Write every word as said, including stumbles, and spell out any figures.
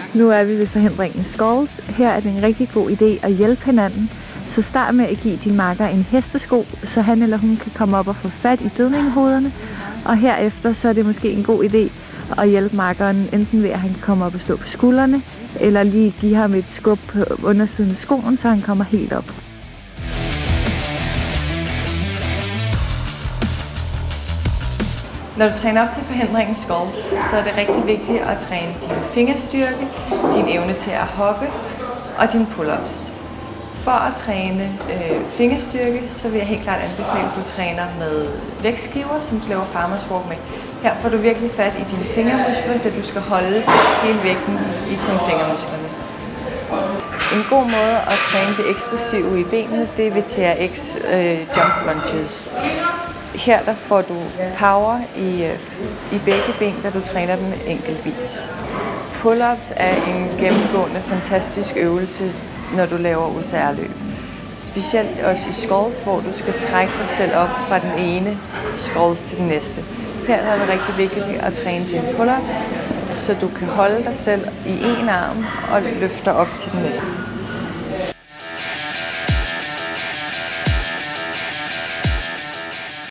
Nu er vi ved forhindringen Skulls. Her er det en rigtig god idé at hjælpe hinanden. Så start med at give din makker en hestesko, så han eller hun kan komme op og få fat i dødningehoderne. Og herefter så er det måske en god idé at hjælpe makkeren, enten ved at han kan komme op og stå på skuldrene, eller lige give ham et skub på undersiden af skoen, så han kommer helt op. Når du træner op til forhindringen Skulls, så er det rigtig vigtigt at træne din fingerstyrke, din evne til at hoppe og dine pull-ups. For at træne øh, fingerstyrke, så vil jeg helt klart anbefale, at du træner med vægtskiver, som du laver farmers walk med. Her får du virkelig fat i dine fingermuskler, da du skal holde hele vægten i, i kun fingermusklerne. En god måde at træne det eksplosive i benene, det er ved T R X øh, jump lunges. Her der får du power i, i begge ben, da du træner dem enkeltvis. Pull-ups er en gennemgående fantastisk øvelse, når du laver O C R-løb. Specielt også i skulls, hvor du skal trække dig selv op fra den ene skull til den næste. Her er det rigtig vigtigt at træne dine pull-ups, så du kan holde dig selv i en arm og løfte op til den næste.